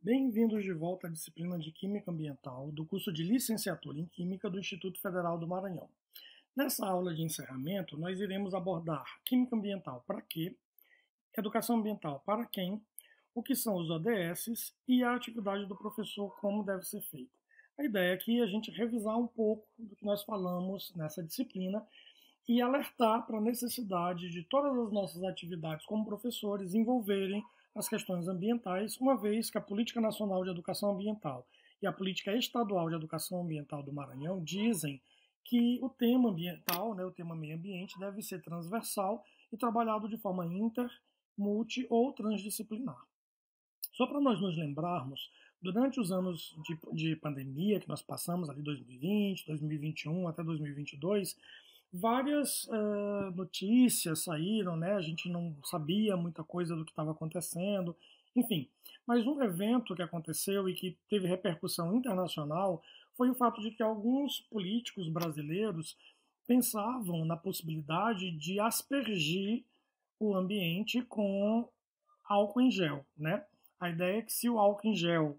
Bem-vindos de volta à disciplina de Química Ambiental do curso de Licenciatura em Química do Instituto Federal do Maranhão. Nessa aula de encerramento, nós iremos abordar Química Ambiental para quê, Educação Ambiental para quem, o que são os ODSs e a atividade do professor, como deve ser feita. A ideia aqui é a gente revisar um pouco do que nós falamos nessa disciplina e alertar para a necessidade de todas as nossas atividades como professores envolverem as questões ambientais, uma vez que a Política Nacional de Educação Ambiental e a Política Estadual de Educação Ambiental do Maranhão dizem que o tema ambiental, o tema meio ambiente, deve ser transversal e trabalhado de forma inter, multi ou transdisciplinar. Só para nós nos lembrarmos, durante os anos de pandemia que nós passamos, ali 2020, 2021 até 2022, várias notícias saíram, a gente não sabia muita coisa do que estava acontecendo, enfim. Mas um evento que aconteceu e que teve repercussão internacional foi o fato de que alguns políticos brasileiros pensavam na possibilidade de aspergir o ambiente com álcool em gel, A ideia é que se o álcool em gel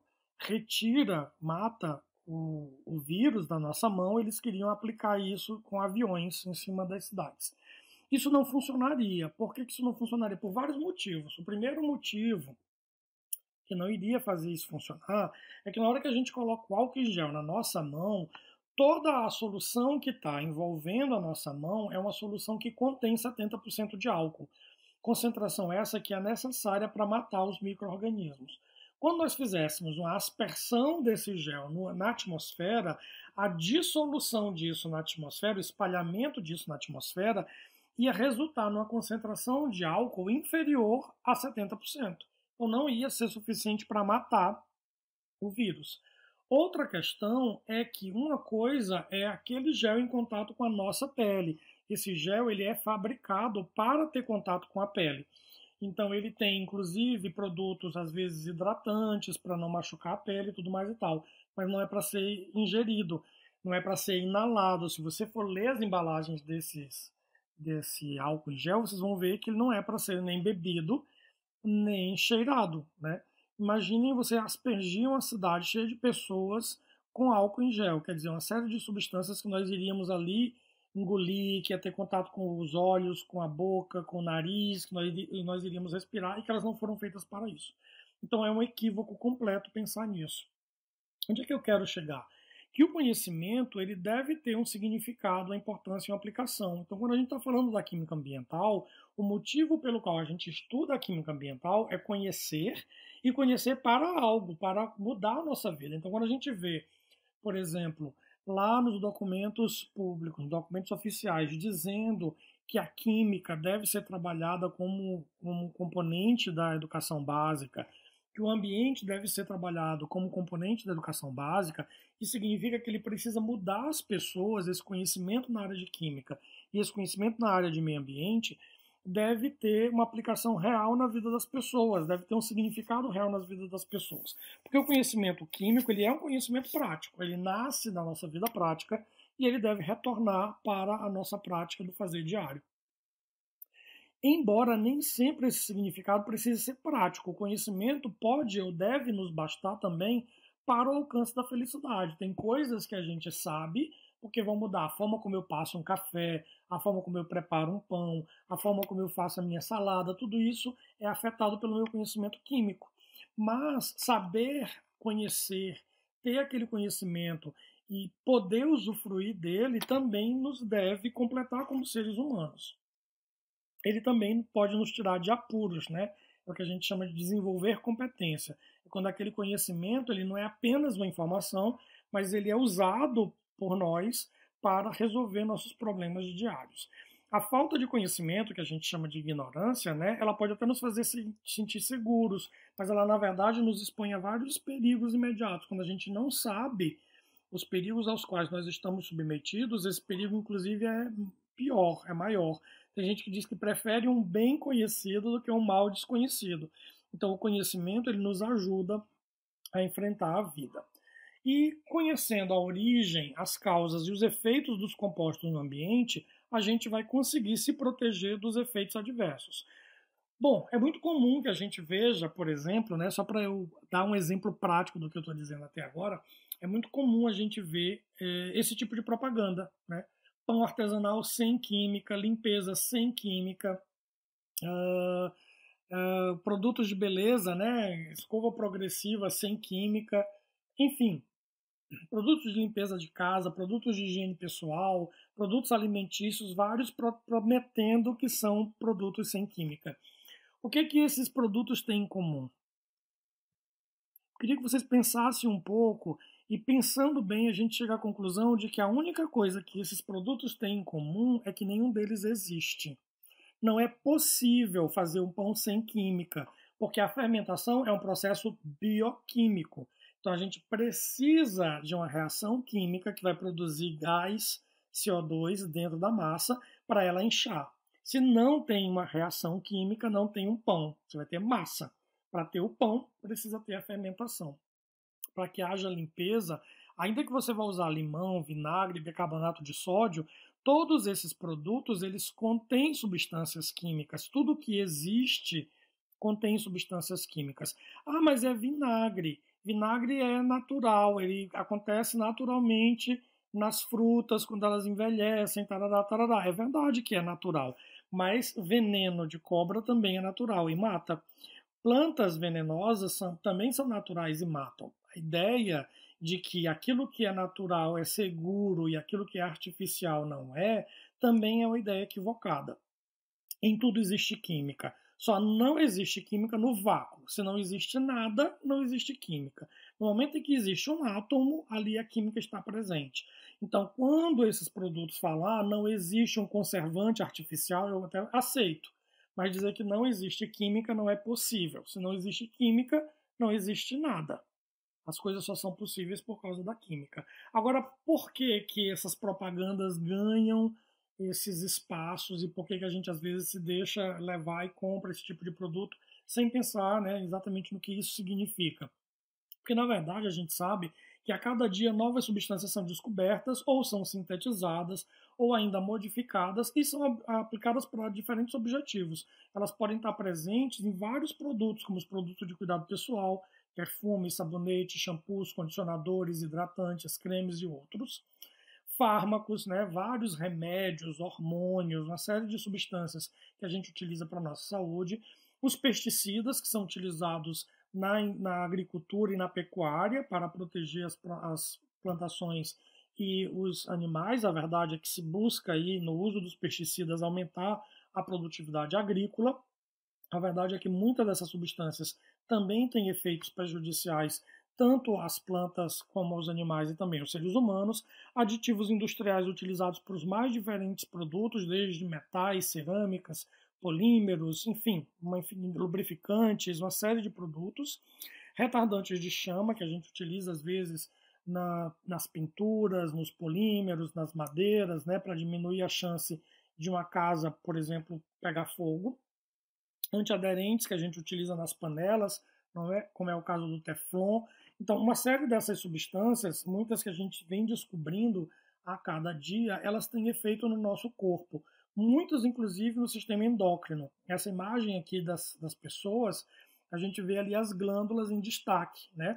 mata o vírus da nossa mão, eles queriam aplicar isso com aviões em cima das cidades. Isso não funcionaria. Por que isso não funcionaria? Por vários motivos. O primeiro motivo que não iria fazer isso funcionar é que na hora que a gente coloca o álcool em gel na nossa mão, toda a solução que está envolvendo a nossa mão é uma solução que contém 70% de álcool. Concentração essa que é necessária para matar os micro-organismos. Quando nós fizéssemos uma aspersão desse gel na atmosfera, a dissolução disso na atmosfera, o espalhamento disso na atmosfera, ia resultar numa concentração de álcool inferior a 70%. Então não ia ser suficiente para matar o vírus. Outra questão é que uma coisa é aquele gel em contato com a nossa pele. Esse gel ele é fabricado para ter contato com a pele. Então ele tem, inclusive, produtos, às vezes, hidratantes para não machucar a pele e tudo mais e tal. Mas não é para ser ingerido, não é para ser inalado. Se você for ler as embalagens desse álcool em gel, vocês vão ver que ele não é para ser nem bebido, nem cheirado, Imaginem você aspergir uma cidade cheia de pessoas com álcool em gel. Quer dizer, uma série de substâncias que nós iríamos ali engolir, que ia ter contato com os olhos, com a boca, com o nariz, que nós iríamos respirar e que elas não foram feitas para isso. Então é um equívoco completo pensar nisso. Onde é que eu quero chegar? Que o conhecimento ele deve ter um significado, uma importância e uma aplicação. Então, quando a gente está falando da química ambiental, o motivo pelo qual a gente estuda a química ambiental é conhecer e conhecer para algo, para mudar a nossa vida. Então, quando a gente vê, por exemplo, lá nos documentos públicos, nos documentos oficiais, dizendo que a química deve ser trabalhada como componente da educação básica, que o ambiente deve ser trabalhado como componente da educação básica, isso significa que ele precisa mudar as pessoas, esse conhecimento na área de química e esse conhecimento na área de meio ambiente deve ter uma aplicação real na vida das pessoas, deve ter um significado real nas vidas das pessoas. Porque o conhecimento químico ele é um conhecimento prático, ele nasce da nossa vida prática e ele deve retornar para a nossa prática do fazer diário. Embora nem sempre esse significado precise ser prático, o conhecimento pode ou deve nos bastar também para o alcance da felicidade. Tem coisas que a gente sabe, porque vão mudar a forma como eu passo um café, a forma como eu preparo um pão, a forma como eu faço a minha salada, tudo isso é afetado pelo meu conhecimento químico. Mas saber, conhecer, ter aquele conhecimento e poder usufruir dele também nos deve completar como seres humanos. Ele também pode nos tirar de apuros, É o que a gente chama de desenvolver competência. É quando aquele conhecimento ele não é apenas uma informação, mas ele é usado por nós para resolver nossos problemas diários. A falta de conhecimento, que a gente chama de ignorância, ela pode até nos fazer se sentir seguros, mas ela, na verdade, nos expõe a vários perigos imediatos. Quando a gente não sabe os perigos aos quais nós estamos submetidos, esse perigo, inclusive, é pior, é maior. Tem gente que diz que prefere um bem conhecido do que um mal desconhecido. Então, o conhecimento ele nos ajuda a enfrentar a vida. E conhecendo a origem, as causas e os efeitos dos compostos no ambiente, a gente vai conseguir se proteger dos efeitos adversos. Bom, é muito comum que a gente veja, por exemplo, né, só para eu dar um exemplo prático do que eu estou dizendo até agora, é muito comum a gente ver esse tipo de propaganda, né? Pão artesanal sem química, limpeza sem química, ah, produtos de beleza, né? Escova progressiva sem química, enfim, produtos de limpeza de casa, produtos de higiene pessoal, produtos alimentícios, vários prometendo que são produtos sem química. O que que esses produtos têm em comum? Queria que vocês pensassem um pouco e, pensando bem, a gente chega à conclusão de que a única coisa que esses produtos têm em comum é que nenhum deles existe. Não é possível fazer um pão sem química, porque a fermentação é um processo bioquímico. Então a gente precisa de uma reação química que vai produzir gás CO2 dentro da massa para ela inchar. Se não tem uma reação química, não tem um pão. Você vai ter massa. Para ter o pão, precisa ter a fermentação. Para que haja limpeza, ainda que você vá usar limão, vinagre, bicarbonato de sódio, todos esses produtos eles contêm substâncias químicas. Tudo que existe contém substâncias químicas. Ah, mas é vinagre. Vinagre é natural, ele acontece naturalmente nas frutas quando elas envelhecem, tarará, tarará. É verdade que é natural, mas veneno de cobra também é natural e mata. Plantas venenosas também são naturais e matam. A ideia de que aquilo que é natural é seguro e aquilo que é artificial não é, também é uma ideia equivocada. Em tudo existe química. Só não existe química no vácuo. Se não existe nada, não existe química. No momento em que existe um átomo, ali a química está presente. Então, quando esses produtos falam, não existe um conservante artificial, eu até aceito. Mas dizer que não existe química não é possível. Se não existe química, não existe nada. As coisas só são possíveis por causa da química. Agora, por que que essas propagandas ganham esses espaços e por que que a gente às vezes se deixa levar e compra esse tipo de produto sem pensar, né, exatamente no que isso significa? Porque, na verdade, a gente sabe que a cada dia novas substâncias são descobertas ou são sintetizadas ou ainda modificadas e são aplicadas para diferentes objetivos. Elas podem estar presentes em vários produtos, como os produtos de cuidado pessoal, perfumes, sabonete, shampoos, condicionadores, hidratantes, cremes e outros. Fármacos, né, vários remédios, hormônios, uma série de substâncias que a gente utiliza para a nossa saúde. Os pesticidas, que são utilizados na agricultura e na pecuária para proteger as plantações e os animais. A verdade é que se busca aí, no uso dos pesticidas, aumentar a produtividade agrícola. A verdade é que muitas dessas substâncias também têm efeitos prejudiciais tanto às plantas como aos animais e também aos seres humanos. Aditivos industriais utilizados para os mais diferentes produtos, desde metais, cerâmicas, polímeros, enfim, lubrificantes, uma série de produtos. Retardantes de chama, que a gente utiliza às vezes nas pinturas, nos polímeros, nas madeiras, né, para diminuir a chance de uma casa, por exemplo, pegar fogo. Antiaderentes que a gente utiliza nas panelas, não é? Como é o caso do Teflon. Então, uma série dessas substâncias, muitas que a gente vem descobrindo a cada dia, elas têm efeito no nosso corpo. Muitas, inclusive, no sistema endócrino. Essa imagem aqui das pessoas, a gente vê ali as glândulas em destaque, né?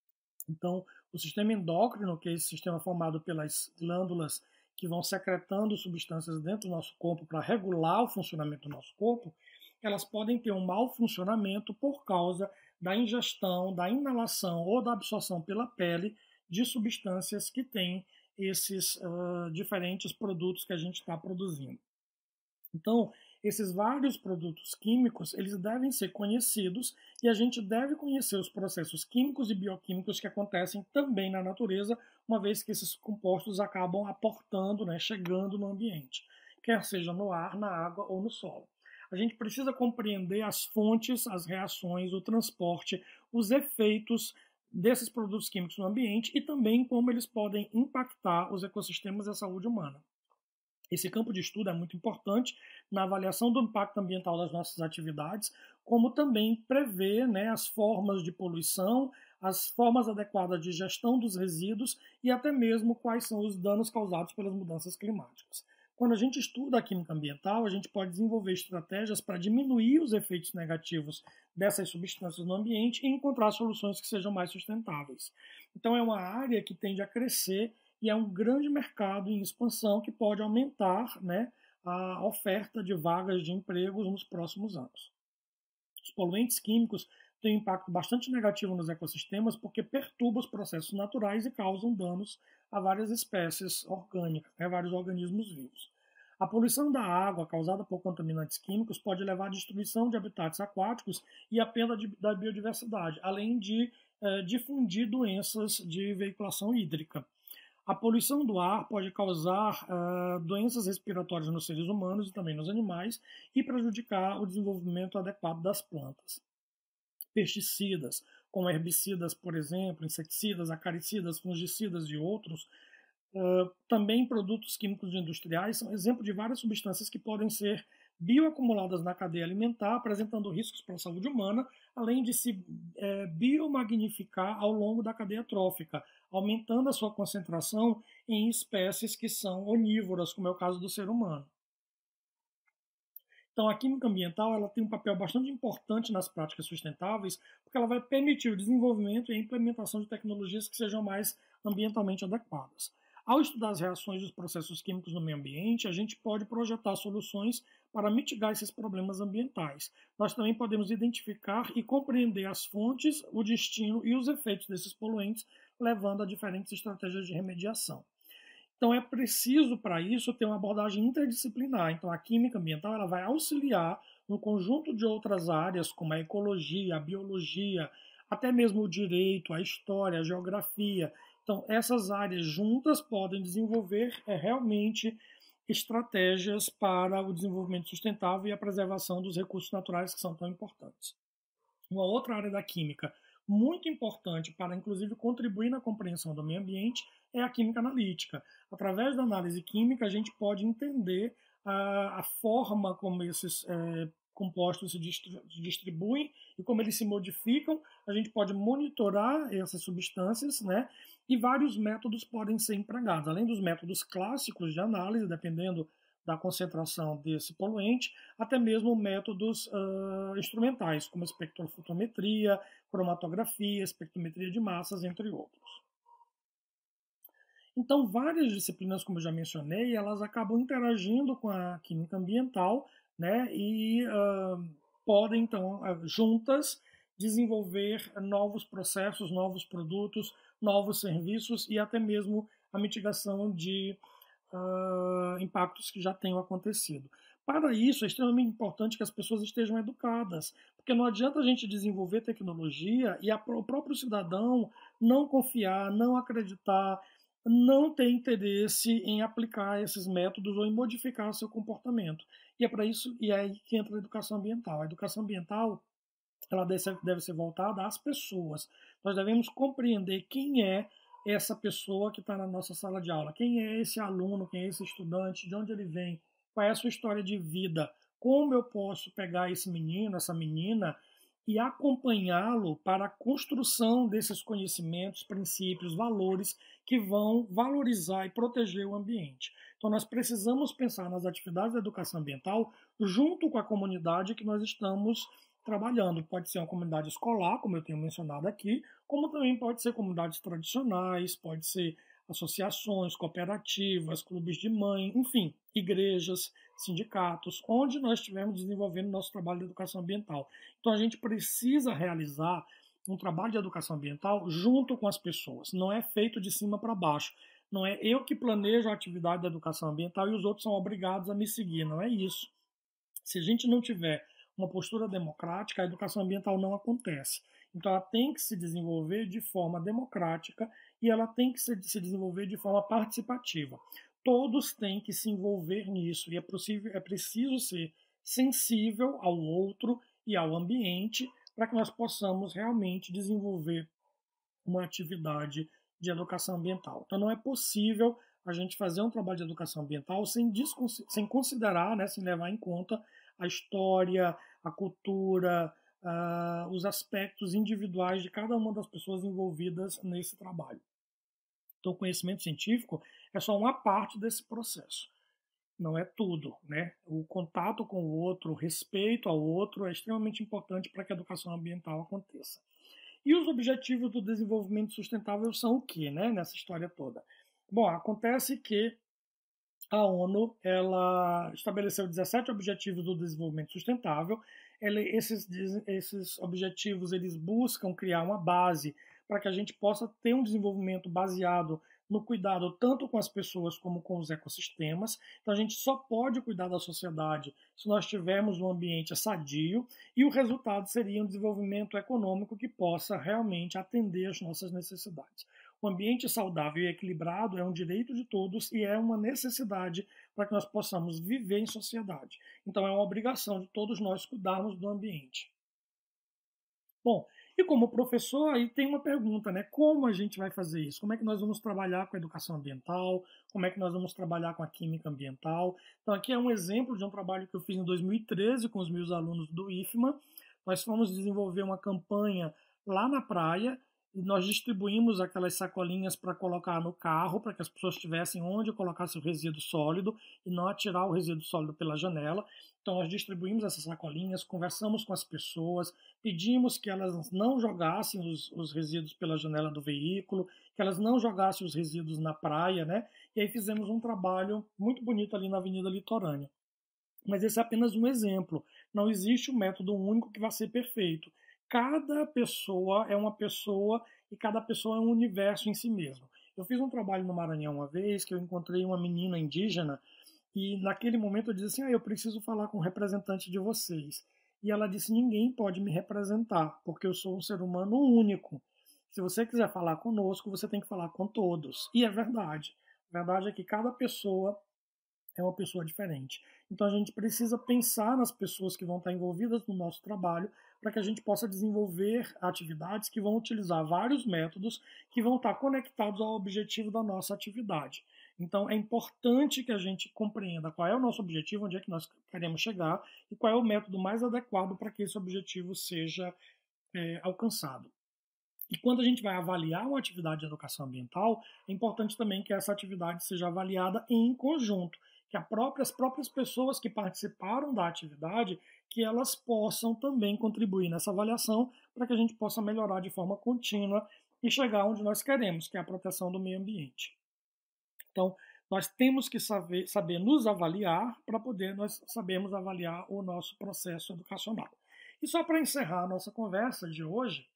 Então, o sistema endócrino, que é esse sistema formado pelas glândulas que vão secretando substâncias dentro do nosso corpo para regular o funcionamento do nosso corpo, elas podem ter um mau funcionamento por causa da ingestão, da inalação ou da absorção pela pele de substâncias que têm esses diferentes produtos que a gente está produzindo. Então, esses vários produtos químicos, eles devem ser conhecidos e a gente deve conhecer os processos químicos e bioquímicos que acontecem também na natureza, uma vez que esses compostos acabam aportando, né, chegando no ambiente, quer seja no ar, na água ou no solo. A gente precisa compreender as fontes, as reações, o transporte, os efeitos desses produtos químicos no ambiente e também como eles podem impactar os ecossistemas e a saúde humana. Esse campo de estudo é muito importante na avaliação do impacto ambiental das nossas atividades, como também prever, né, as formas de poluição, as formas adequadas de gestão dos resíduos e até mesmo quais são os danos causados pelas mudanças climáticas. Quando a gente estuda a química ambiental, a gente pode desenvolver estratégias para diminuir os efeitos negativos dessas substâncias no ambiente e encontrar soluções que sejam mais sustentáveis. Então, é uma área que tende a crescer e é um grande mercado em expansão que pode aumentar, né, a oferta de vagas de empregos nos próximos anos. Os poluentes químicos têm um impacto bastante negativo nos ecossistemas porque perturbam os processos naturais e causam danos a várias espécies orgânicas, né, vários organismos vivos. A poluição da água causada por contaminantes químicos pode levar à destruição de habitats aquáticos e à perda da biodiversidade, além de difundir doenças de veiculação hídrica. A poluição do ar pode causar doenças respiratórias nos seres humanos e também nos animais e prejudicar o desenvolvimento adequado das plantas. Pesticidas, como herbicidas, por exemplo, inseticidas, acaricidas, fungicidas e outros, também produtos químicos industriais são exemplo de várias substâncias que podem ser bioacumuladas na cadeia alimentar, apresentando riscos para a saúde humana, além de se biomagnificar ao longo da cadeia trófica, aumentando a sua concentração em espécies que são onívoras, como é o caso do ser humano. Então, a química ambiental ela tem um papel bastante importante nas práticas sustentáveis, porque ela vai permitir o desenvolvimento e a implementação de tecnologias que sejam mais ambientalmente adequadas. Ao estudar as reações dos processos químicos no meio ambiente, a gente pode projetar soluções para mitigar esses problemas ambientais. Nós também podemos identificar e compreender as fontes, o destino e os efeitos desses poluentes, levando a diferentes estratégias de remediação. Então é preciso para isso ter uma abordagem interdisciplinar. Então a química ambiental ela vai auxiliar um conjunto de outras áreas, como a ecologia, a biologia, até mesmo o direito, a história, a geografia. Então essas áreas juntas podem desenvolver realmente estratégias para o desenvolvimento sustentável e a preservação dos recursos naturais que são tão importantes. Uma outra área da química muito importante para, inclusive, contribuir na compreensão do meio ambiente é a química analítica. Através da análise química, a gente pode entender a forma como esses compostos se distribuem e como eles se modificam. A gente pode monitorar essas substâncias, né? E vários métodos podem ser empregados, além dos métodos clássicos de análise, dependendo da concentração desse poluente, até mesmo métodos instrumentais, como espectrofotometria, cromatografia, espectrometria de massas, entre outros. Então, várias disciplinas, como eu já mencionei, elas acabam interagindo com a química ambiental, né, e podem, então, juntas, desenvolver novos processos, novos produtos, novos serviços e até mesmo a mitigação de impactos que já tenham acontecido. Para isso, é extremamente importante que as pessoas estejam educadas, porque não adianta a gente desenvolver tecnologia e o próprio cidadão não confiar, não acreditar, não ter interesse em aplicar esses métodos ou em modificar seu comportamento. E é para isso e é aí que entra a educação ambiental. A educação ambiental ela deve ser voltada às pessoas. Nós devemos compreender quem é essa pessoa que está na nossa sala de aula, quem é esse aluno, quem é esse estudante, de onde ele vem, qual é a sua história de vida, como eu posso pegar esse menino, essa menina e acompanhá-lo para a construção desses conhecimentos, princípios, valores que vão valorizar e proteger o ambiente. Então, nós precisamos pensar nas atividades da educação ambiental junto com a comunidade que nós estamos trabalhando. Pode ser uma comunidade escolar, como eu tenho mencionado aqui, como também pode ser comunidades tradicionais, pode ser associações, cooperativas, clubes de mãe, enfim, igrejas, sindicatos, onde nós estivermos desenvolvendo nosso trabalho de educação ambiental. Então a gente precisa realizar um trabalho de educação ambiental junto com as pessoas. Não é feito de cima para baixo. Não é eu que planejo a atividade da educação ambiental e os outros são obrigados a me seguir. Não é isso. Se a gente não tiver uma postura democrática, a educação ambiental não acontece. Então ela tem que se desenvolver de forma democrática e ela tem que se desenvolver de forma participativa. Todos têm que se envolver nisso e é preciso ser sensível ao outro e ao ambiente para que nós possamos realmente desenvolver uma atividade de educação ambiental. Então não é possível a gente fazer um trabalho de educação ambiental sem considerar, né, sem levar em conta a história, a cultura, os aspectos individuais de cada uma das pessoas envolvidas nesse trabalho. Então, o conhecimento científico é só uma parte desse processo. não é tudo, né? O contato com o outro, o respeito ao outro é extremamente importante para que a educação ambiental aconteça. E os objetivos do desenvolvimento sustentável são o quê, né, nessa história toda? Bom, acontece que a ONU ela estabeleceu 17 objetivos do desenvolvimento sustentável. Esses objetivos eles buscam criar uma base para que a gente possa ter um desenvolvimento baseado no cuidado tanto com as pessoas como com os ecossistemas. Então a gente só pode cuidar da sociedade se nós tivermos um ambiente sadio e o resultado seria um desenvolvimento econômico que possa realmente atender às nossas necessidades. O ambiente saudável e equilibrado é um direito de todos e é uma necessidade para que nós possamos viver em sociedade. Então é uma obrigação de todos nós cuidarmos do ambiente. Bom, e como professor, aí tem uma pergunta, né? Como a gente vai fazer isso? Como é que nós vamos trabalhar com a educação ambiental? Como é que nós vamos trabalhar com a química ambiental? Então, aqui é um exemplo de um trabalho que eu fiz em 2013 com os meus alunos do IFMA. Nós fomos desenvolver uma campanha lá na praia e nós distribuímos aquelas sacolinhas para colocar no carro, para que as pessoas tivessem onde colocar seu resíduo sólido e não atirar o resíduo sólido pela janela. Então, nós distribuímos essas sacolinhas, conversamos com as pessoas, pedimos que elas não jogassem os resíduos pela janela do veículo, que elas não jogassem os resíduos na praia, né? E aí fizemos um trabalho muito bonito ali na Avenida Litorânea. Mas esse é apenas um exemplo. Não existe um método único que vai ser perfeito. Cada pessoa é uma pessoa e cada pessoa é um universo em si mesmo. Eu fiz um trabalho no Maranhão uma vez que eu encontrei uma menina indígena e naquele momento eu disse assim, eu preciso falar com o representante de vocês. E ela disse, ninguém pode me representar, porque eu sou um ser humano único. Se você quiser falar conosco, você tem que falar com todos. E é verdade. A verdade é que cada pessoa é uma pessoa diferente. Então a gente precisa pensar nas pessoas que vão estar envolvidas no nosso trabalho para que a gente possa desenvolver atividades que vão utilizar vários métodos que vão estar conectados ao objetivo da nossa atividade. Então é importante que a gente compreenda qual é o nosso objetivo, onde é que nós queremos chegar e qual é o método mais adequado para que esse objetivo seja alcançado. E quando a gente vai avaliar uma atividade de educação ambiental, é importante também que essa atividade seja avaliada em conjunto, que as próprias pessoas que participaram da atividade, que elas possam também contribuir nessa avaliação para que a gente possa melhorar de forma contínua e chegar onde nós queremos, que é a proteção do meio ambiente. Então, nós temos que saber nos avaliar para poder nós sabermos avaliar o nosso processo educacional. E só para encerrar a nossa conversa de hoje,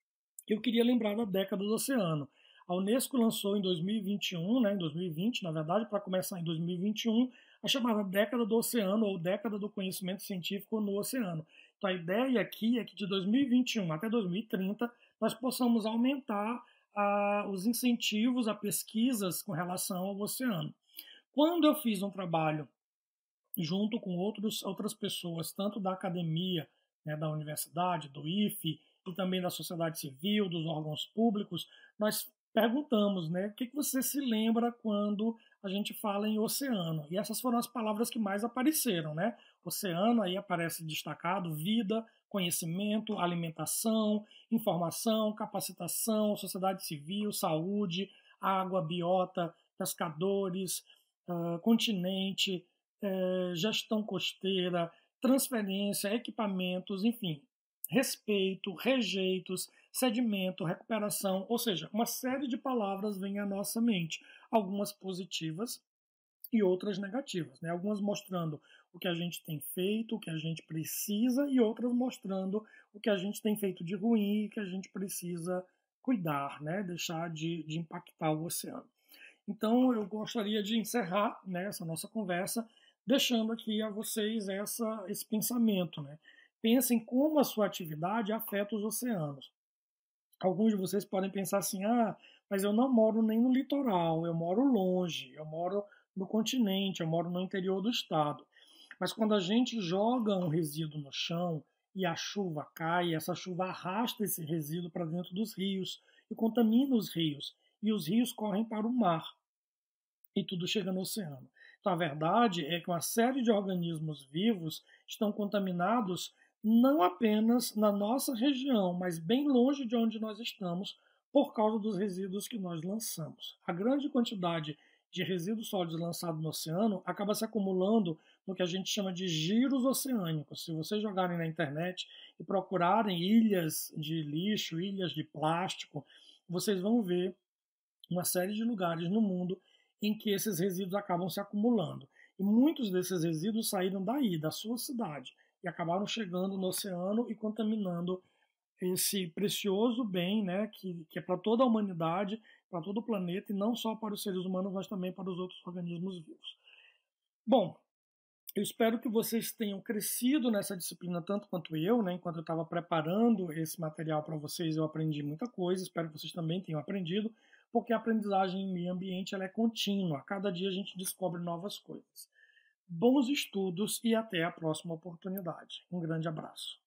eu queria lembrar da década do oceano. A Unesco lançou em 2021, em 2020, na verdade, para começar em 2021, a chamada década do oceano ou década do conhecimento científico no oceano. Então a ideia aqui é que de 2021 até 2030 nós possamos aumentar os incentivos a pesquisas com relação ao oceano. Quando eu fiz um trabalho junto com outras pessoas, tanto da academia, da universidade, do IFE, e também da sociedade civil, dos órgãos públicos, nós perguntamos, o que você se lembra quando a gente fala em oceano? E essas foram as palavras que mais apareceram, Oceano, aí aparece destacado, vida, conhecimento, alimentação, informação, capacitação, sociedade civil, saúde, água, biota, pescadores, continente, gestão costeira, transferência, equipamentos, enfim, respeito, rejeitos, sedimento, recuperação, ou seja, uma série de palavras vem à nossa mente, algumas positivas e outras negativas, Algumas mostrando o que a gente tem feito, o que a gente precisa, e outras mostrando o que a gente tem feito de ruim e que a gente precisa cuidar, deixar de impactar o oceano. Então, eu gostaria de encerrar essa nossa conversa deixando aqui a vocês esse pensamento. Pensem como a sua atividade afeta os oceanos. Alguns de vocês podem pensar assim, mas eu não moro nem no litoral, eu moro longe, eu moro no continente, eu moro no interior do estado. Mas quando a gente joga um resíduo no chão e a chuva cai, essa chuva arrasta esse resíduo para dentro dos rios e contamina os rios. E os rios correm para o mar e tudo chega no oceano. Então, a verdade é que uma série de organismos vivos estão contaminados não apenas na nossa região, mas bem longe de onde nós estamos, por causa dos resíduos que nós lançamos. A grande quantidade de resíduos sólidos lançado no oceano acaba se acumulando no que a gente chama de giros oceânicos. Se vocês jogarem na internet e procurarem ilhas de lixo, ilhas de plástico, vocês vão ver uma série de lugares no mundo em que esses resíduos acabam se acumulando. E muitos desses resíduos saíram daí, da sua cidade, e acabaram chegando no oceano e contaminando esse precioso bem, né, que é para toda a humanidade, para todo o planeta, e não só para os seres humanos, mas também para os outros organismos vivos. Bom, eu espero que vocês tenham crescido nessa disciplina tanto quanto eu, né? Enquanto eu estava preparando esse material para vocês, eu aprendi muita coisa. Espero que vocês também tenham aprendido, porque a aprendizagem em meio ambiente ela é contínua. Cada dia a gente descobre novas coisas. Bons estudos e até a próxima oportunidade. Um grande abraço.